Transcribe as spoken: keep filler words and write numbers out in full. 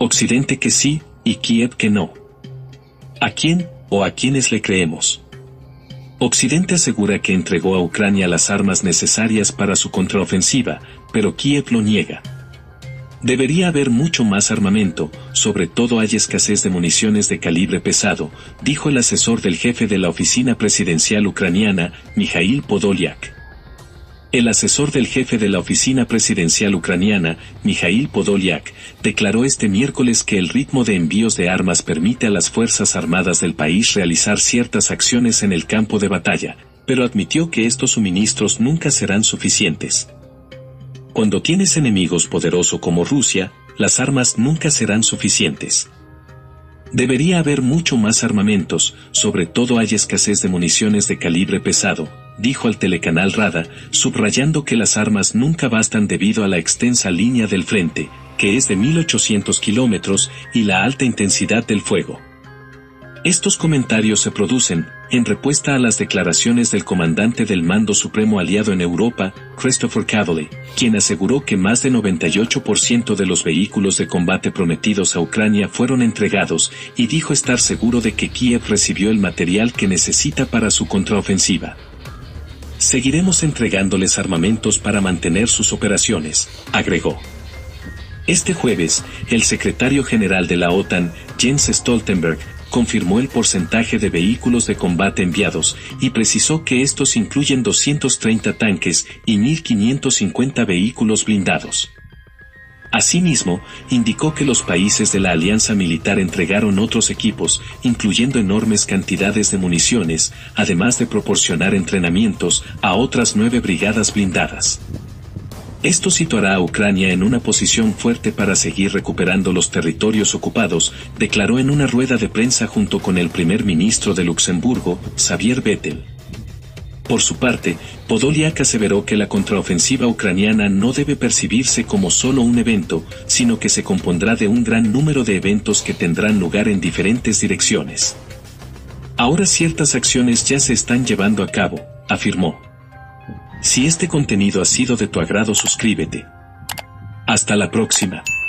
Occidente que sí, y Kiev que no. ¿A quién, o a quiénes le creemos? Occidente asegura que entregó a Ucrania las armas necesarias para su contraofensiva, pero Kiev lo niega. Debería haber mucho más armamento, sobre todo hay escasez de municiones de calibre pesado, dijo el asesor del jefe de la oficina presidencial ucraniana, Mikhail Podolyak. El asesor del jefe de la oficina presidencial ucraniana, Mikhail Podolyak, declaró este miércoles que el ritmo de envíos de armas permite a las Fuerzas Armadas del país realizar ciertas acciones en el campo de batalla, pero admitió que estos suministros nunca serán suficientes. Cuando tienes enemigos poderosos como Rusia, las armas nunca serán suficientes. Debería haber mucho más armamentos, sobre todo hay escasez de municiones de calibre pesado, dijo al telecanal Rada, subrayando que las armas nunca bastan debido a la extensa línea del frente, que es de mil ochocientos kilómetros, y la alta intensidad del fuego. Estos comentarios se producen, en respuesta a las declaraciones del comandante del Mando Supremo Aliado en Europa, Christopher Cavally, quien aseguró que más de noventa y ocho por ciento de los vehículos de combate prometidos a Ucrania fueron entregados, y dijo estar seguro de que Kiev recibió el material que necesita para su contraofensiva. Seguiremos entregándoles armamentos para mantener sus operaciones, agregó. Este jueves, el secretario general de la OTAN, Jens Stoltenberg, confirmó el porcentaje de vehículos de combate enviados, y precisó que estos incluyen doscientos treinta tanques y mil quinientos cincuenta vehículos blindados. Asimismo, indicó que los países de la alianza militar entregaron otros equipos, incluyendo enormes cantidades de municiones, además de proporcionar entrenamientos a otras nueve brigadas blindadas. Esto situará a Ucrania en una posición fuerte para seguir recuperando los territorios ocupados, declaró en una rueda de prensa junto con el primer ministro de Luxemburgo, Xavier Bettel. Por su parte, Podolyak aseveró que la contraofensiva ucraniana no debe percibirse como solo un evento, sino que se compondrá de un gran número de eventos que tendrán lugar en diferentes direcciones. Ahora ciertas acciones ya se están llevando a cabo, afirmó. Si este contenido ha sido de tu agrado, suscríbete. Hasta la próxima.